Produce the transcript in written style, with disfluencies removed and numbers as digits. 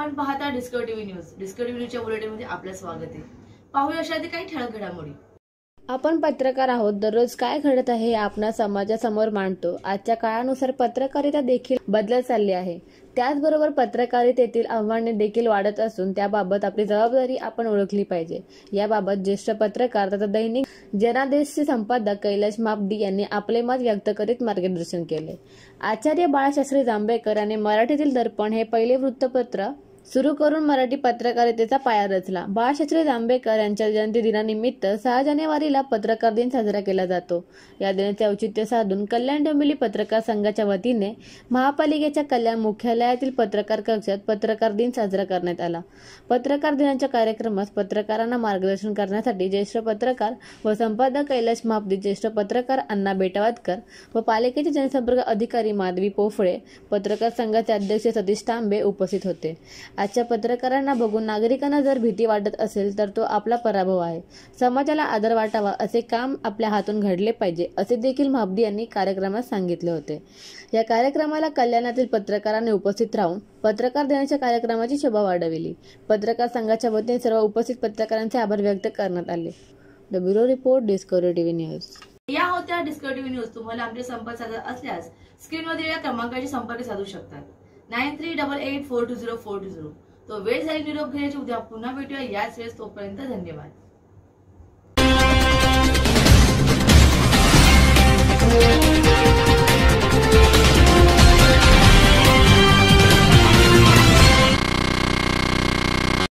आपण पाहता discovery TV news. Discovery न्यूजच्या बुलेटिनमध्ये आपलं स्वागत आहे। पाहूया अशातील काही ठळक घडामोडी। आपण पत्रकार आहोत, दररोज काय घडत आहे हे आपण समाजासमोर मांडतो। आजच्या काळानुसार पत्रकारिता देखील बदलत चालली आहे। त्याचबरोबर पत्रकारितेतील आव्हाने देखील वाढत असून त्याबाबत आपली जबाबदारी आपण ओळखली पाहिजे। याबाबत ज्येष्ठ पत्रकार तथा दैनिक जनादेशचे संपादक कैलाश मापदी यांनी आपले मत व्यक्त करीत मार्गदर्शन केले। आचार्य बाळशास्त्री जांभेकर यांनी मराठीतील दर्पण हे पहिले वृत्तपत्र सुरू करून मराठी पत्रकारितेचा पाया रचला। बाळशास्त्री जांभेकर यांच्या जयंती दिनानिमित्त 6 जानेवारीला पत्रकार दिन साजरा केला जातो। या दिनाचे औचित्य साधून कल्याण डोंबिवली पत्रकार संघाच्या वतीने महापालिकेच्या कल्याण मुख्यालयातील पत्रकार कक्षात पत्रकार दिन साजरा करण्यात आला। पत्रकार दिनाच्या कार्यक्रमास पत्रकारांना मार्गदर्शन करण्यासाठी ज्येष्ठ पत्रकार व संपादक कैलाश मापदी, ज्येष्ठ पत्रकार अण्णा बेटावतकर व पालिकेचे जनसंपर्क अधिकारी माधवी पोफळे, पत्रकार संघाचे अध्यक्ष सतीश तांबे उपस्थित होते। आजच्या पत्रकारांना बघून नागरिकांना जर भीती वाटत असेल तर तो आपला पराभव आहे। समाजाला आदर वाटावा असे काम आपल्या हातून घडले पाहिजे असे देखील मापदी यांनी कार्यक्रमात सांगितले होते। या कार्यक्रमाला कल्याणातील पत्रकारांनी उपस्थित राहून पत्रकार दिनाच्या कार्यक्रमाची शोभा वाढविली। पत्रकार संघाच्या वतीने सर्व उपस्थित पत्रकारांचे आभार व्यक्त करण्यात आले। The bureau report, discovery TV news. या होत्या डिस्कवरी टीव्ही न्यूज। तुम्हाला आमचे संपर्क साधायचा असल्यास स्क्रीनवर दिलेल्या क्रमांकाशी संपर्क साधू शकतात। 9388420420। तो वेळ झाली निरोप घेण्याची। उद्या पुन्हा भेटूया याच वेळेस। तोपर्यंत धन्यवाद।